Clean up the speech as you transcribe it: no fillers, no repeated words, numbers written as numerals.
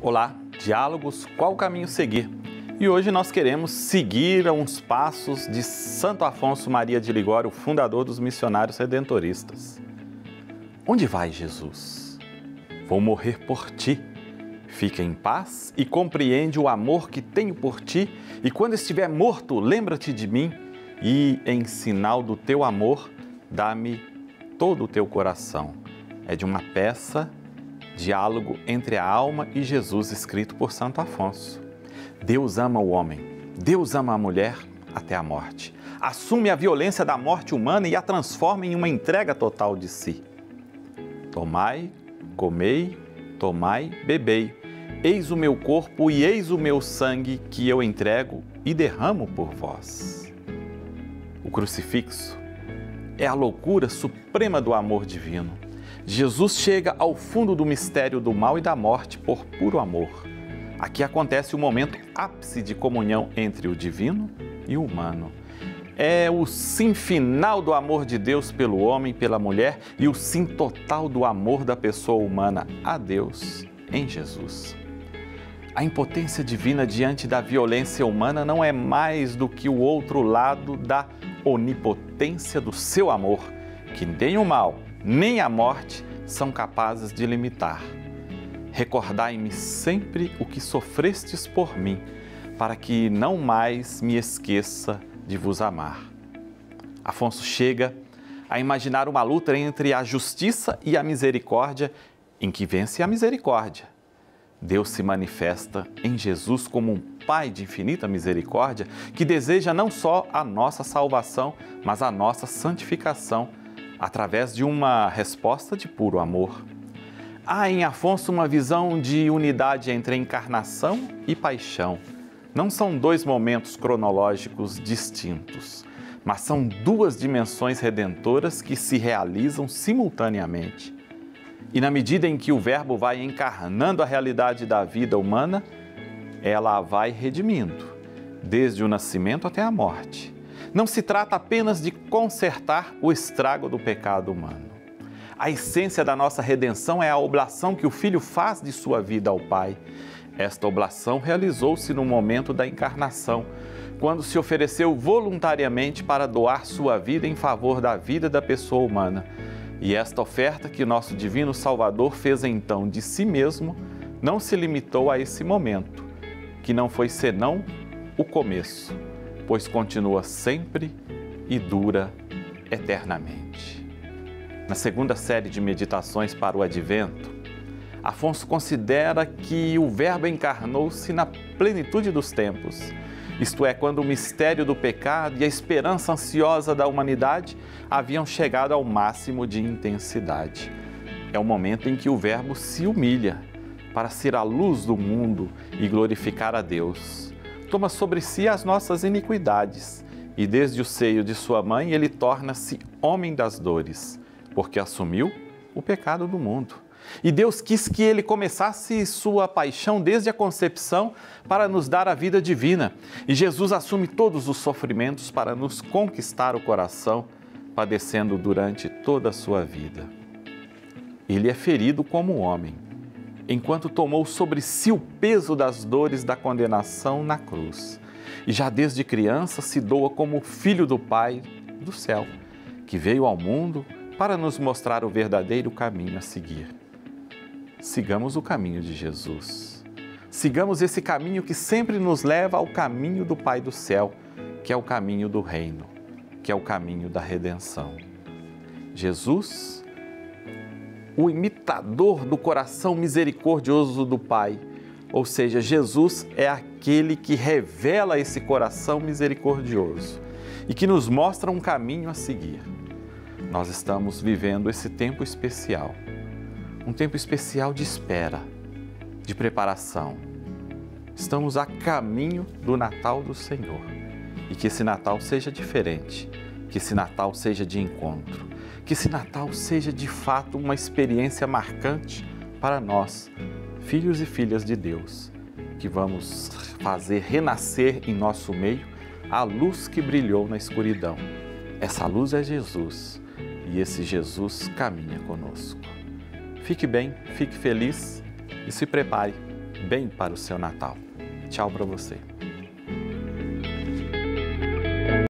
Olá, diálogos, qual caminho seguir? E hoje nós queremos seguir uns passos de Santo Afonso Maria de Ligório, fundador dos missionários redentoristas. Onde vai, Jesus? Vou morrer por ti. Fica em paz e compreende o amor que tenho por ti, e quando estiver morto, lembra-te de mim e, em sinal do teu amor, dá-me todo o teu coração. É de uma peça, Diálogo entre a Alma e Jesus, escrito por Santo Afonso. Deus ama o homem, Deus ama a mulher até a morte. Assume a violência da morte humana e a transforma em uma entrega total de si. Tomai, comei, tomai, bebei. Eis o meu corpo e eis o meu sangue que eu entrego e derramo por vós. O crucifixo é a loucura suprema do amor divino. Jesus chega ao fundo do mistério do mal e da morte por puro amor. Aqui acontece o momento ápice de comunhão entre o divino e o humano. É o sim final do amor de Deus pelo homem e pela mulher e o sim total do amor da pessoa humana a Deus em Jesus. A impotência divina diante da violência humana não é mais do que o outro lado da onipotência do seu amor, que nem o mal, nem a morte são capazes de limitar. Recordai-me sempre o que sofrestes por mim, para que não mais me esqueça de vos amar. Afonso chega a imaginar uma luta entre a justiça e a misericórdia, em que vence a misericórdia. Deus se manifesta em Jesus como um Pai de infinita misericórdia, que deseja não só a nossa salvação, mas a nossa santificação, através de uma resposta de puro amor. Há em Afonso uma visão de unidade entre encarnação e paixão. Não são dois momentos cronológicos distintos, mas são duas dimensões redentoras que se realizam simultaneamente. E na medida em que o Verbo vai encarnando a realidade da vida humana, ela a vai redimindo, desde o nascimento até a morte. Não se trata apenas de consertar o estrago do pecado humano. A essência da nossa redenção é a oblação que o Filho faz de sua vida ao Pai. Esta oblação realizou-se no momento da encarnação, quando se ofereceu voluntariamente para doar sua vida em favor da vida da pessoa humana. E esta oferta que nosso Divino Salvador fez então de si mesmo, não se limitou a esse momento, que não foi senão o começo, pois continua sempre e dura eternamente. Na segunda série de meditações para o Advento, Afonso considera que o Verbo encarnou-se na plenitude dos tempos, isto é, quando o mistério do pecado e a esperança ansiosa da humanidade haviam chegado ao máximo de intensidade. É o momento em que o Verbo se humilha para ser a luz do mundo e glorificar a Deus. Toma sobre si as nossas iniquidades e desde o seio de sua mãe ele torna-se homem das dores, porque assumiu o pecado do mundo. E Deus quis que ele começasse sua paixão desde a concepção para nos dar a vida divina. E Jesus assume todos os sofrimentos para nos conquistar o coração, padecendo durante toda a sua vida. Ele é ferido como homem, enquanto tomou sobre si o peso das dores da condenação na cruz. E já desde criança se doa como filho do Pai do céu, que veio ao mundo para nos mostrar o verdadeiro caminho a seguir. Sigamos o caminho de Jesus. Sigamos esse caminho que sempre nos leva ao caminho do Pai do céu, que é o caminho do reino, que é o caminho da redenção. Jesus, o imitador do coração misericordioso do Pai, ou seja, Jesus é aquele que revela esse coração misericordioso e que nos mostra um caminho a seguir. Nós estamos vivendo esse tempo especial, um tempo especial de espera, de preparação. Estamos a caminho do Natal do Senhor e que esse Natal seja diferente, que esse Natal seja de encontro, que esse Natal seja de fato uma experiência marcante para nós, filhos e filhas de Deus, que vamos fazer renascer em nosso meio a luz que brilhou na escuridão. Essa luz é Jesus e esse Jesus caminha conosco. Fique bem, fique feliz e se prepare bem para o seu Natal. Tchau para você.